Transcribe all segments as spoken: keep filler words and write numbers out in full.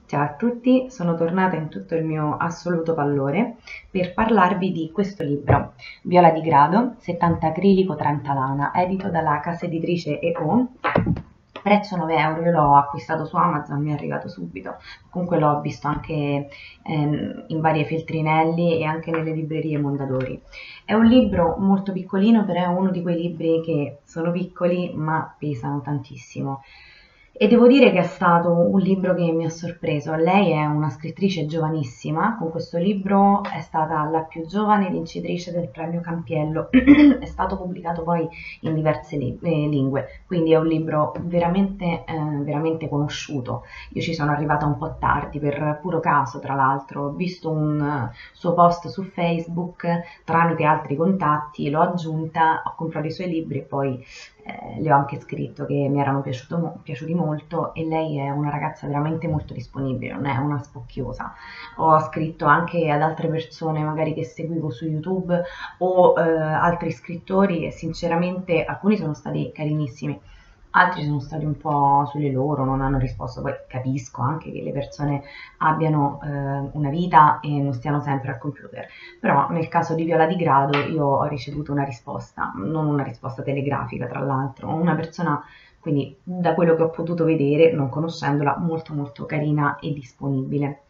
Ciao a tutti, sono tornata in tutto il mio assoluto pallore per parlarvi di questo libro, Viola di Grado, settanta acrilico, trenta lana, edito dalla casa editrice E O, prezzo nove euro, io l'ho acquistato su Amazon, mi è arrivato subito, comunque l'ho visto anche ehm, in varie feltrinelli e anche nelle librerie Mondadori. È un libro molto piccolino, però è uno di quei libri che sono piccoli ma pesano tantissimo. E devo dire che è stato un libro che mi ha sorpreso. Lei è una scrittrice giovanissima, con questo libro è stata la più giovane vincitrice del premio Campiello, è stato pubblicato poi in diverse li- eh, lingue, quindi è un libro veramente, eh, veramente conosciuto. Io ci sono arrivata un po' tardi, per puro caso tra l'altro, ho visto un eh, suo post su Facebook tramite altri contatti, l'ho aggiunta, ho comprato i suoi libri e poi eh, le ho anche scritto che mi erano piaciuto mo- piaciuti molto e lei è una ragazza veramente molto disponibile, non è una spocchiosa. Ho scritto anche ad altre persone magari che seguivo su YouTube o eh, altri scrittori e sinceramente alcuni sono stati carinissimi. Altri sono stati un po' sulle loro, non hanno risposto, poi capisco anche che le persone abbiano eh, una vita e non stiano sempre al computer, però nel caso di Viola di Grado io ho ricevuto una risposta, non una risposta telegrafica tra l'altro, una persona, quindi da quello che ho potuto vedere, non conoscendola, molto molto carina e disponibile.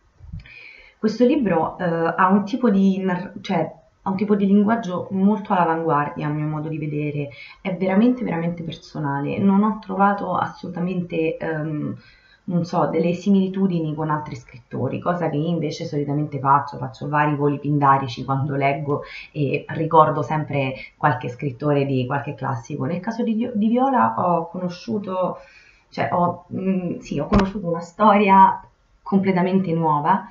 Questo libro eh, ha un tipo di, nar- cioè, ha un tipo di linguaggio molto all'avanguardia, a mio modo di vedere, è veramente, veramente personale. Non ho trovato assolutamente, ehm, non so, delle similitudini con altri scrittori, cosa che io invece solitamente faccio, faccio vari voli pindarici quando leggo e ricordo sempre qualche scrittore di qualche classico. Nel caso di, Vi- di Viola ho conosciuto, cioè ho, mm, sì, ho conosciuto una storia completamente nuova,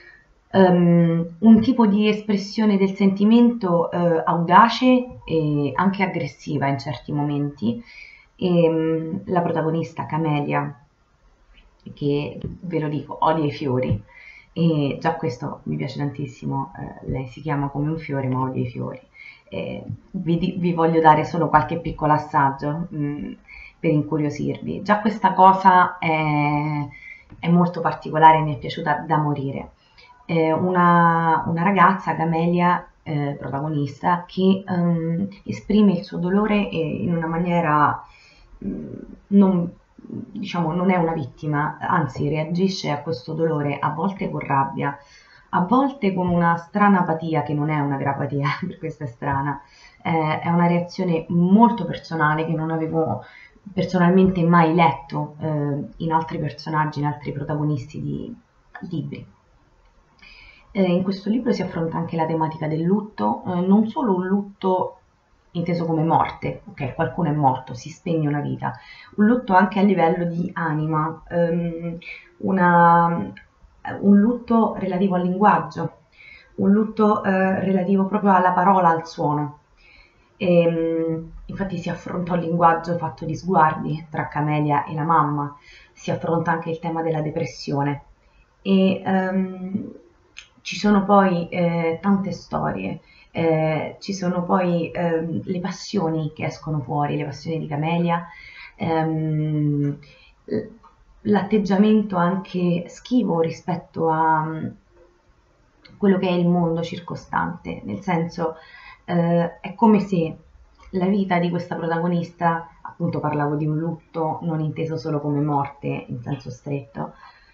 ehm, un tipo di espressione del sentimento eh, audace e anche aggressiva in certi momenti. E, mm, la protagonista Camelia, che ve lo dico, odia i fiori. E già questo mi piace tantissimo, eh, lei si chiama come un fiore ma odia i fiori. Eh, vi, di- vi voglio dare solo qualche piccolo assaggio mh, per incuriosirvi. Già questa cosa è, è molto particolare e mi è piaciuta da morire. Eh, una, una ragazza, Camelia, eh, protagonista, che ehm, esprime il suo dolore eh, in una maniera mh, non, diciamo, non è una vittima, anzi reagisce a questo dolore a volte con rabbia, a volte con una strana apatia, che non è una vera apatia, per questo è strana, eh, è una reazione molto personale che non avevo personalmente mai letto eh, in altri personaggi, in altri protagonisti di libri. Eh, in questo libro si affronta anche la tematica del lutto, eh, non solo un lutto inteso come morte, ok, qualcuno è morto, si spegne una vita, un lutto anche a livello di anima, ehm, una- un lutto relativo al linguaggio, un lutto eh, relativo proprio alla parola, al suono. Ehm, infatti si affronta un linguaggio fatto di sguardi tra Camelia e la mamma, si affronta anche il tema della depressione e ehm, ci sono poi eh, tante storie, eh, ci sono poi ehm, le passioni che escono fuori, le passioni di Camelia, ehm, l'atteggiamento anche schivo rispetto a mm, quello che è il mondo circostante, nel senso eh, è come se la vita di questa protagonista, appunto parlavo di un lutto non inteso solo come morte in senso stretto,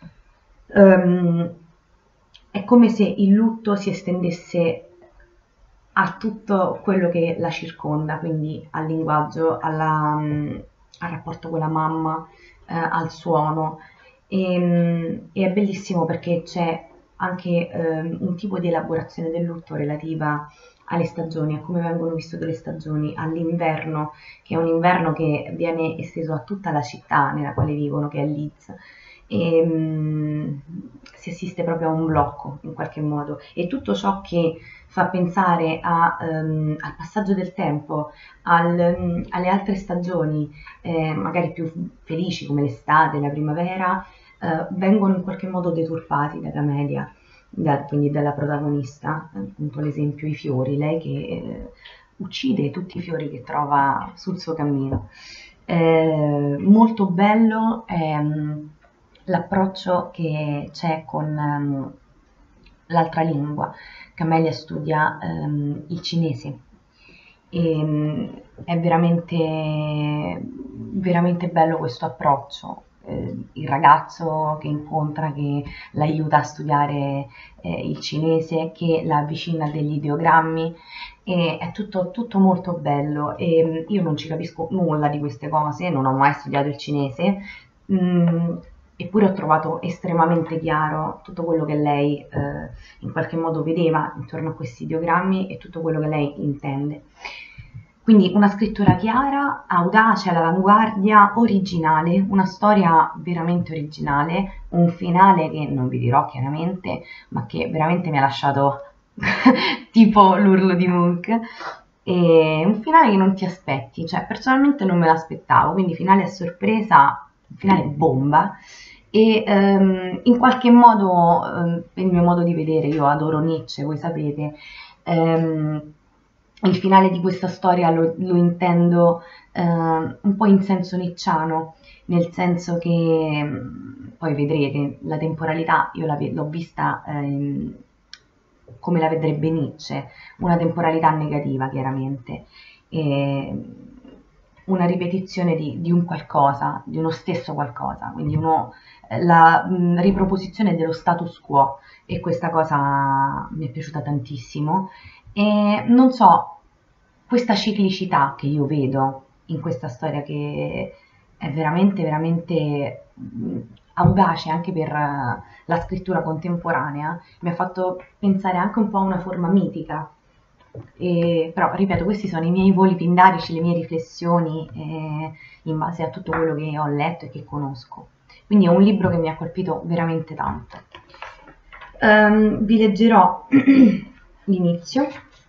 ehm, è come se il lutto si estendesse a tutto quello che la circonda, quindi al linguaggio, alla, mm, al rapporto con la mamma, eh, al suono. E, mm, e è bellissimo perché c'è anche ehm, un tipo di elaborazione del lutto relativa alle stagioni, a come vengono vissute le stagioni, all'inverno, che è un inverno che viene esteso a tutta la città nella quale vivono, che è Leeds. E, mm, si assiste proprio a un blocco in qualche modo e tutto ciò che fa pensare a, ehm, al passaggio del tempo, al, mm, alle altre stagioni, eh, magari più felici come l'estate, la primavera, eh, vengono in qualche modo deturpati da Camelia, da- quindi dalla protagonista, appunto l'esempio i fiori, lei che eh, uccide tutti i fiori che trova sul suo cammino. Eh, molto bello, ehm, l'approccio che c'è con um, l'altra lingua. Camelia studia um, il cinese e um, è veramente, veramente bello questo approccio. Eh, il ragazzo che incontra, che l'aiuta a studiare eh, il cinese, che la avvicina a degli ideogrammi, e è tutto, tutto molto bello. E um, io non ci capisco nulla di queste cose, non ho mai studiato il cinese. Mm, Eppure ho trovato estremamente chiaro tutto quello che lei eh, in qualche modo vedeva intorno a questi ideogrammi e tutto quello che lei intende. Quindi una scrittura chiara, audace, all'avanguardia, originale, una storia veramente originale, un finale che non vi dirò chiaramente, ma che veramente mi ha lasciato tipo l'urlo di Munch. E un finale che non ti aspetti, cioè personalmente non me l'aspettavo, quindi finale a sorpresa, finale bomba. E um, in qualche modo, um, il mio modo di vedere, io adoro Nietzsche, voi sapete, um, il finale di questa storia lo, lo intendo uh, un po' in senso nicciano, nel senso che, poi vedrete, la temporalità io l'ho vista um, come la vedrebbe Nietzsche, una temporalità negativa chiaramente, e una ripetizione di, di un qualcosa, di uno stesso qualcosa, quindi uno, la mh, riproposizione dello status quo, e questa cosa mi è piaciuta tantissimo. E non so, questa ciclicità che io vedo in questa storia, che è veramente, veramente mh, audace anche per uh, la scrittura contemporanea, mi ha fatto pensare anche un po' a una forma mitica. E, però, ripeto, questi sono i miei voli pindarici, le mie riflessioni eh, in base a tutto quello che ho letto e che conosco. Quindi è un libro che mi ha colpito veramente tanto. Um, vi leggerò l'inizio.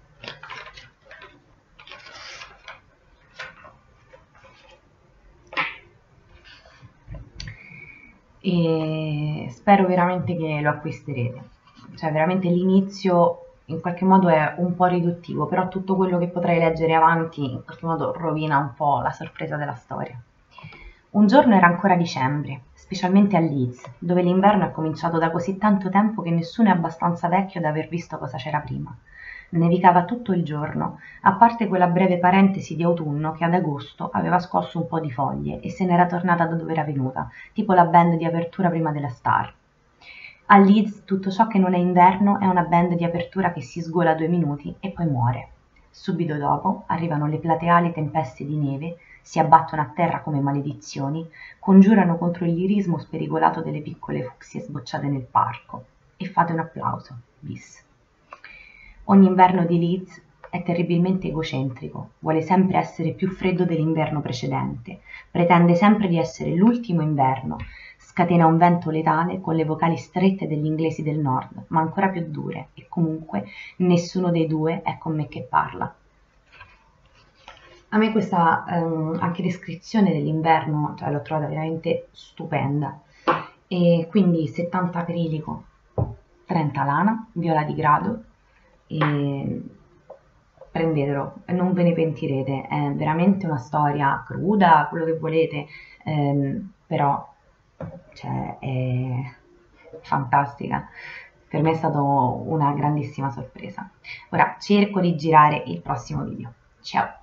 E spero veramente che lo acquisterete. Cioè, veramente l'inizio in qualche modo è un po' riduttivo, però tutto quello che potrei leggere avanti in qualche modo rovina un po' la sorpresa della storia. Un giorno era ancora dicembre, specialmente a Leeds, dove l'inverno è cominciato da così tanto tempo che nessuno è abbastanza vecchio da aver visto cosa c'era prima. Nevicava tutto il giorno, a parte quella breve parentesi di autunno che ad agosto aveva scosso un po' di foglie e se n'era tornata da dove era venuta, tipo la band di apertura prima della Star. A Leeds tutto ciò che non è inverno è una band di apertura che si sgola due minuti e poi muore. Subito dopo arrivano le plateali tempeste di neve, si abbattono a terra come maledizioni, congiurano contro il lirismo spericolato delle piccole fucsie sbocciate nel parco. E fate un applauso, bis. Ogni inverno di Leeds è terribilmente egocentrico, vuole sempre essere più freddo dell'inverno precedente, pretende sempre di essere l'ultimo inverno, scatena un vento letale con le vocali strette degli inglesi del nord, ma ancora più dure, e comunque nessuno dei due è con me che parla. A me questa ehm, anche descrizione dell'inverno, cioè, l'ho trovata veramente stupenda. E quindi settanta acrilico, trenta lana, viola di grado, e prendetelo, non ve ne pentirete, è veramente una storia cruda, quello che volete, ehm, però cioè, è fantastica. Per me è stata una grandissima sorpresa. Ora cerco di girare il prossimo video. Ciao!